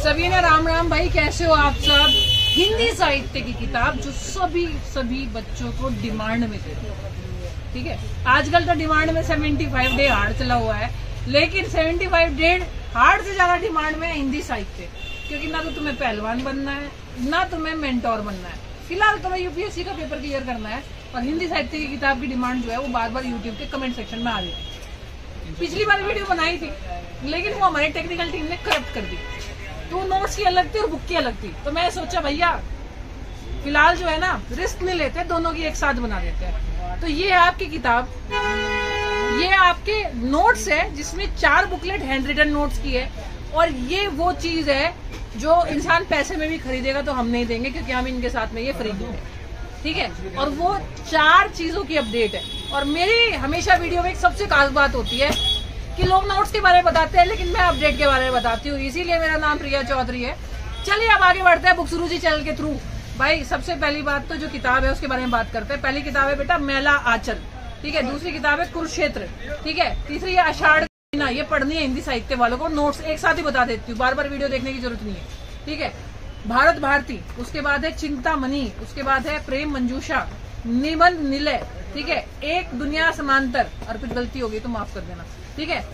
सभी ने राम राम भाई, कैसे हो आप सब। हिंदी साहित्य की किताब जो सभी बच्चों को डिमांड में देती है, ठीक है। आजकल तो डिमांड में 75 डे हार्ड चला हुआ है, लेकिन 75 डे हार्ड से ज्यादा डिमांड में हिंदी साहित्य, क्योंकि ना तो तुम्हें पहलवान बनना है, ना तुम्हें मेंटोर बनना है। फिलहाल तुम्हें यूपीएससी का पेपर क्लियर करना है, और हिंदी साहित्य की किताब की डिमांड जो है वो बार बार यूट्यूब के कमेंट सेक्शन में आ रही है। पिछली बार वीडियो बनाई थी, लेकिन वो हमारी टेक्निकल टीम ने करप्ट कर दी। तो नोट्स की अलग थी और बुक की अलग थी। तो मैं सोचा भैया फिलहाल जो है ना, रिस्क नहीं लेते, दोनों की एक साथ बना देते हैं। तो ये है आपकी किताब, ये आपके नोट्स है, जिसमें 4 बुकलेट हैंड रिटन नोट्स की है। और ये वो चीज है जो इंसान पैसे में भी खरीदेगा तो हम नहीं देंगे, क्योंकि हम इनके साथ में ये फ्री है, ठीक है। और वो 4 चीजों की अपडेट है। और मेरी हमेशा वीडियो में एक सबसे खास बात होती है कि लोग नोट्स के बारे में बताते हैं, लेकिन मैं अपडेट के बारे में बताती हूँ। इसीलिए मेरा नाम प्रिया चौधरी है। चलिए अब आगे बढ़ते हैं बुकसुरु जी चैनल के थ्रू। भाई सबसे पहली बात तो जो किताब है उसके बारे में बात करते हैं। पहली किताब है बेटा मेला आंचल, ठीक है। दूसरी किताब है कुरुक्षेत्र, ठीक है। तीसरी है आषाढ़ महीना, ये पढ़नी है हिंदी साहित्य वालों को। नोट्स एक साथ ही बता देती हूँ, बार बार वीडियो देखने की जरूरत नहीं है, ठीक है। भारत भारती, उसके बाद है चिंतामणि, उसके बाद है प्रेम मंजूषा, निबंध निलय, ठीक है। एक दुनिया समांतर, और कुछ गलती हो गई तो माफ कर देना, ठीक है।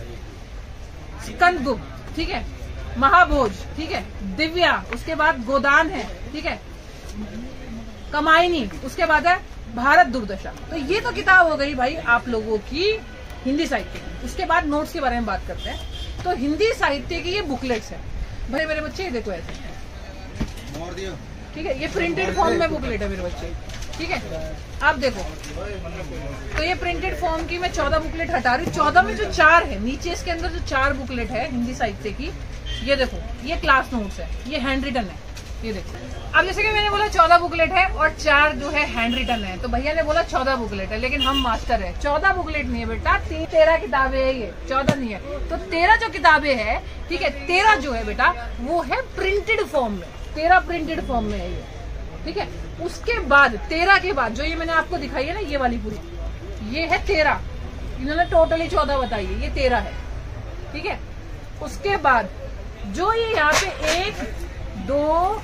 स्कंदगुप्त, ठीक है। महाभोज, ठीक है। दिव्या, उसके बाद गोदान है, ठीक है। कमायनी, उसके बाद है भारत दुर्दशा। तो ये तो किताब हो गई भाई आप लोगों की हिंदी साहित्य की। उसके बाद नोट्स के बारे में बात करते हैं। तो हिंदी साहित्य की ये बुकलेट्स है भाई मेरे बच्चे, देखो ऐसे, ठीक है। ये प्रिंटेड फॉर्म में बुकलेट है मेरे बच्चे, ठीक है। आप देखो, तो ये प्रिंटेड फॉर्म की मैं 14 बुकलेट हटा रही हूँ। 14 में जो 4 है नीचे, इसके अंदर जो 4 बुकलेट है हिंदी साहित्य की, ये देखो, ये क्लास नोट्स है, ये हैंड रिटन है, ये देखो। अब जैसे कि मैंने बोला 14 बुकलेट है और 4 जो है हैंड रिटन है, तो भैया ने बोला 14 बुकलेट है, लेकिन हम मास्टर है। 14 बुकलेट नहीं है बेटा, 13 किताबें है, ये 14 नहीं है। तो 13 जो किताबें है, ठीक है, 13 जो है बेटा वो है प्रिंटेड फॉर्म में, 13 प्रिंटेड फॉर्म में है ये, ठीक है। उसके बाद 13 के बाद जो ये मैंने आपको दिखाई है ना, ये वाली पूरी, ये है 13। इन्होंने टोटली 14 बताई है, ये 13 है, ठीक है। उसके बाद जो ये यहाँ पे 1, 2,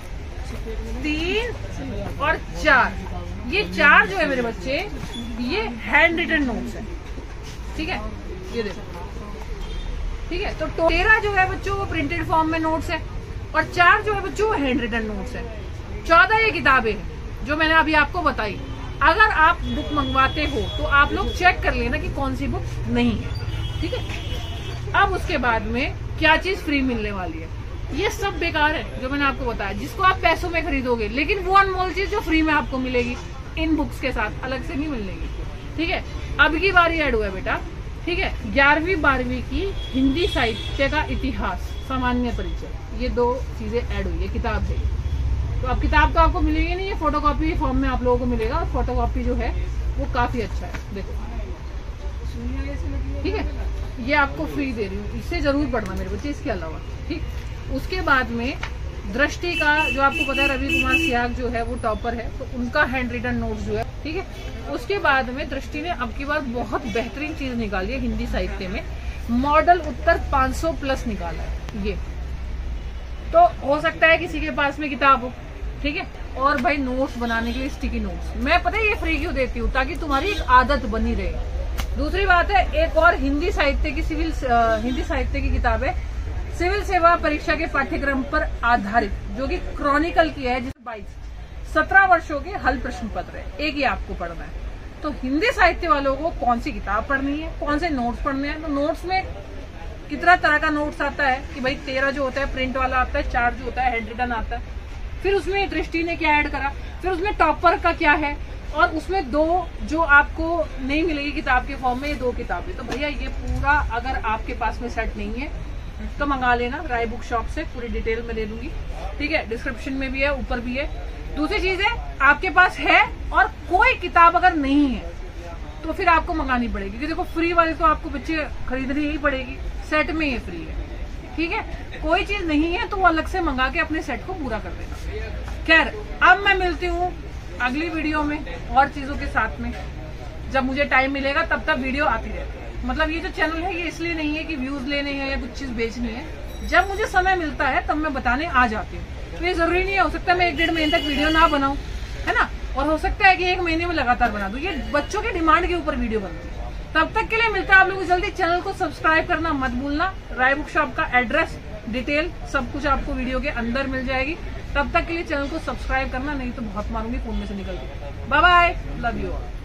3 और 4, ये 4 जो है मेरे बच्चे, ये हैंड रिटन नोट्स है, ठीक है। ये देखो, ठीक है। तो 13 जो है बच्चों वो प्रिंटेड फॉर्म में नोट्स है, और 4 जो है बच्चों वो हैंड रिटन नोट्स है। 14 ये किताबें हैं जो मैंने अभी आपको बताई। अगर आप बुक मंगवाते हो तो आप लोग चेक कर लेना कि कौन सी बुक नहीं है, ठीक है। अब उसके बाद में क्या चीज फ्री मिलने वाली है, ये सब बेकार है जो मैंने आपको बताया, जिसको आप पैसों में खरीदोगे, लेकिन वो अनमोल चीज जो फ्री में आपको मिलेगी इन बुक्स के साथ, अलग से नहीं मिलेगी, ठीक है। अब की बारी ऐड हुआ है बेटा, ठीक है, 11वीं 12वीं की हिंदी साहित्य का इतिहास, सामान्य परिचय, ये 2 चीजें ऐड हुई है, किताब है। तो अब किताब तो आपको मिलेगी नहीं, ये फोटोकॉपी फॉर्म में आप लोगों को मिलेगा, और फोटोकॉपी जो है वो काफी अच्छा है, देखो, ठीक है। ये आपको फ्री दे रही हूँ, इससे जरूर पढ़ना मेरे बच्चे, इसके अलावा, ठीक। उसके बाद में दृष्टि का, जो आपको पता है रवि कुमार सियाग जो है वो टॉपर है, तो उनका हैंड रिटन नोट्स जो है, ठीक है। उसके बाद में दृष्टि ने अब की बार बहुत बेहतरीन चीज निकाली है हिंदी साहित्य में, मॉडल उत्तर 500 प्लस निकाला है ये। तो हो सकता है किसी के पास में किताब हो, ठीक है। और भाई नोट्स बनाने के लिए स्टिकी नोट्स, मैं पता है ये फ्री क्यों देती हूँ, ताकि तुम्हारी एक आदत बनी रहे। दूसरी बात है, एक और हिंदी साहित्य की हिंदी साहित्य की किताब है, सिविल सेवा परीक्षा के पाठ्यक्रम पर आधारित, जो कि क्रॉनिकल की है, जिसमें 17 वर्षों के हल प्रश्न पत्र है, एक ही आपको पढ़ना है। तो हिंदी साहित्य वालों को कौन सी किताब पढ़नी है, कौन से नोट्स पढ़ने हैं, तो नोट्स में कितना तरह का नोट्स आता है कि भाई 13 जो होता है प्रिंट वाला आता है, 4 जो होता है हैंड रिटन आता है, फिर उसमें दृष्टि ने क्या ऐड करा, फिर उसमें टॉपर का क्या है, और उसमें 2 जो आपको नहीं मिलेगी किताब के फॉर्म में, ये 2 किताबें। तो भैया ये पूरा अगर आपके पास में सेट नहीं है तो मंगा लेना राय बुक शॉप से, पूरी डिटेल में दे दूंगी, ठीक है। डिस्क्रिप्शन में भी है, ऊपर भी है। दूसरी चीज है, आपके पास है और कोई किताब अगर नहीं है तो फिर आपको मंगानी पड़ेगी, क्योंकि देखो फ्री वाली तो आपको बच्चे खरीदनी ही पड़ेगी, सेट में ये फ्री है, ठीक है। कोई चीज नहीं है तो वो अलग से मंगा के अपने सेट को पूरा कर देना। खैर अब मैं मिलती हूँ अगली वीडियो में और चीजों के साथ में, जब मुझे टाइम मिलेगा तब तक वीडियो आती रहती है। मतलब ये जो चैनल है ये इसलिए नहीं है कि व्यूज लेने हैं या कुछ चीज बेचनी है, जब मुझे समय मिलता है तब मैं बताने आ जाती हूँ। तो ये जरूरी नहीं है, हो सकता है मैं 1-1.5 महीने तक वीडियो ना बनाऊं, है ना, और हो सकता है कि 1 महीने में लगातार बना दूं। ये बच्चों के डिमांड के ऊपर वीडियो बनती है। तब तक के लिए मिलता है आप लोगों को जल्दी। चैनल को सब्सक्राइब करना मत भूलना। राय बुक शॉप का एड्रेस, डिटेल सब कुछ आपको वीडियो के अंदर मिल जाएगी। तब तक के लिए चैनल को सब्सक्राइब करना, नहीं तो बहुत मारूंगी फोन में से निकल के। Bye bye, love you all.